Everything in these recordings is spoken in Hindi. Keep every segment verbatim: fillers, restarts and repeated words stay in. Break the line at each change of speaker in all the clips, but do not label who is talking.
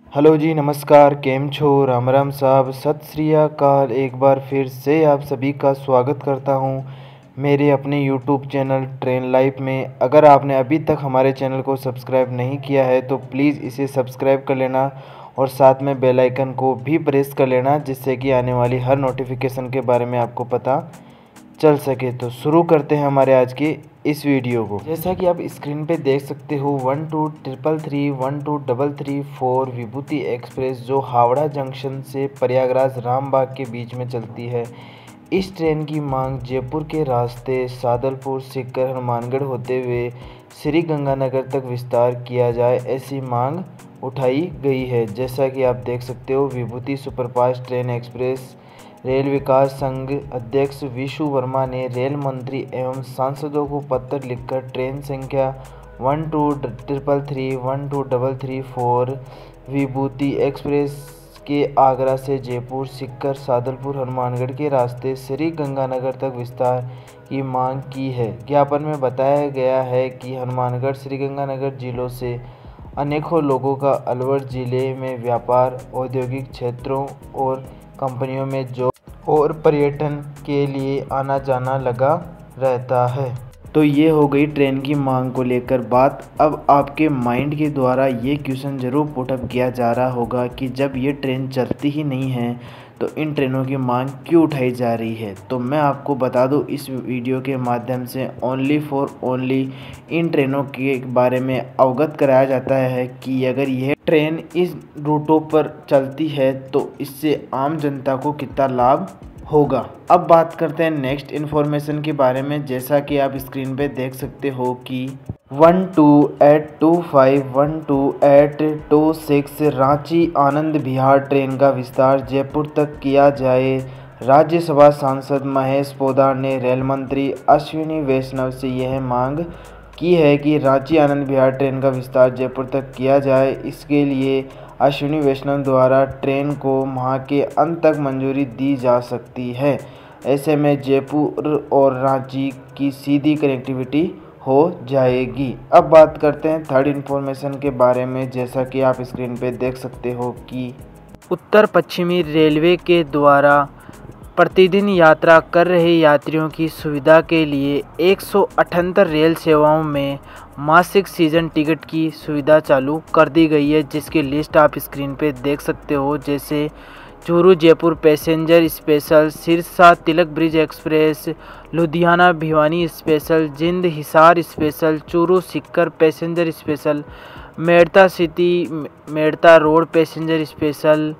हेलो जी, नमस्कार। केम छो, राम राम साहब, सत श्री अकाल। एक बार फिर से आप सभी का स्वागत करता हूं मेरे अपने यूट्यूब चैनल ट्रेन लाइफ में। अगर आपने अभी तक हमारे चैनल को सब्सक्राइब नहीं किया है तो प्लीज़ इसे सब्सक्राइब कर लेना और साथ में बेल आइकन को भी प्रेस कर लेना, जिससे कि आने वाली हर नोटिफिकेशन के बारे में आपको पता चल सके। तो शुरू करते हैं हमारे आज के इस वीडियो को। जैसा कि आप स्क्रीन पे देख सकते हो, one two triple three one two double three four Vibhuti express जो हावड़ा जंक्शन से प्रयागराज रामबाग के बीच में चलती है। इस ट्रेन की मांग जयपुर के रास्ते सादलपुर सीकर हनुमानगढ़ होते हुए श्री गंगानगर तक विस्तार किया जाए, ऐसी मांग उठाई गई है। जैसा कि आप देख सकते हो, विभूति सुपरफास्ट ट्रेन एक्सप्रेस रेल विकास संघ अध्यक्ष विशु वर्मा ने रेल मंत्री एवं सांसदों को पत्र लिखकर ट्रेन संख्या one two triple three one two double three four Vibhuti express के आगरा से जयपुर सीकर सादलपुर हनुमानगढ़ के रास्ते श्री गंगानगर तक विस्तार की मांग की है। ज्ञापन में बताया गया है कि हनुमानगढ़ श्री गंगानगर जिलों से अनेकों लोगों का अलवर जिले में व्यापार, औद्योगिक क्षेत्रों और कंपनियों में जॉब और पर्यटन के लिए आना जाना लगा रहता है। तो ये हो गई ट्रेन की मांग को लेकर बात। अब आपके माइंड के द्वारा ये क्वेश्चन ज़रूर पुटअप किया जा रहा होगा कि जब ये ट्रेन चलती ही नहीं है तो इन ट्रेनों की मांग क्यों उठाई जा रही है। तो मैं आपको बता दूं इस वीडियो के माध्यम से, ओनली फॉर ओनली इन ट्रेनों के बारे में अवगत कराया जाता है कि अगर यह ट्रेन इस रूटों पर चलती है तो इससे आम जनता को कितना लाभ होगा। अब बात करते हैं नेक्स्ट इन्फॉर्मेशन के बारे में। जैसा कि आप स्क्रीन पे देख सकते हो कि one two eight two five one two eight two six Ranchi Anand Vihar train का विस्तार जयपुर तक किया जाए। राज्यसभा सांसद महेश पोद्दार ने रेल मंत्री अश्विनी वैष्णव से यह मांग की है कि रांची आनंद विहार ट्रेन का विस्तार जयपुर तक किया जाए। इसके लिए अश्विनी वैष्णव द्वारा ट्रेन को माह के अंत तक मंजूरी दी जा सकती है। ऐसे में जयपुर और रांची की सीधी कनेक्टिविटी हो जाएगी। अब बात करते हैं थर्ड इन्फॉर्मेशन के बारे में। जैसा कि आप स्क्रीन पे देख सकते हो कि उत्तर पश्चिमी रेलवे के द्वारा प्रतिदिन यात्रा कर रहे यात्रियों की सुविधा के लिए एक सौ अठहत्तर रेल सेवाओं में मासिक सीजन टिकट की सुविधा चालू कर दी गई है, जिसकी लिस्ट आप स्क्रीन पे देख सकते हो। जैसे Churu Jaipur passenger special, Sirsa Tilak bridge express, Ludhiana Bhiwani special, Jind Hisar special, Churu Sikar passenger special, Merta city Merta road passenger special,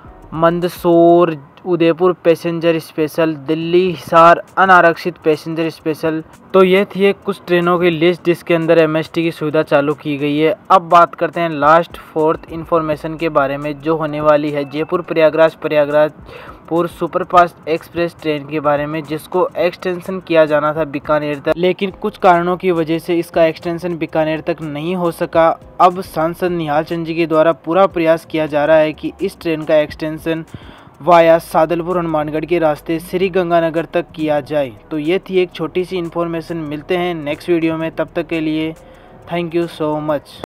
Mandsaur Udaipur passenger special, Delhi Hisar अनारक्षित पैसेंजर स्पेशल। तो ये थी एक कुछ ट्रेनों की लिस्ट जिसके अंदर एमएसटी की सुविधा चालू की गई है। अब बात करते हैं लास्ट फोर्थ इन्फॉर्मेशन के बारे में, जो होने वाली है Jaipur Prayagraj Prayagrajpur superfast express train के बारे में, जिसको एक्सटेंशन किया जाना था बीकानेर तक, लेकिन कुछ कारणों की वजह से इसका एक्सटेंशन बीकानेर तक नहीं हो सका। अब सांसद निहाल चंद जी के द्वारा पूरा प्रयास किया जा रहा है कि इस ट्रेन का एक्सटेंशन वाया सादलपुर हनुमानगढ़ के रास्ते श्री गंगानगर तक किया जाए। तो ये थी एक छोटी सी इन्फॉर्मेशन। मिलते हैं नेक्स्ट वीडियो में, तब तक के लिए थैंक यू सो मच।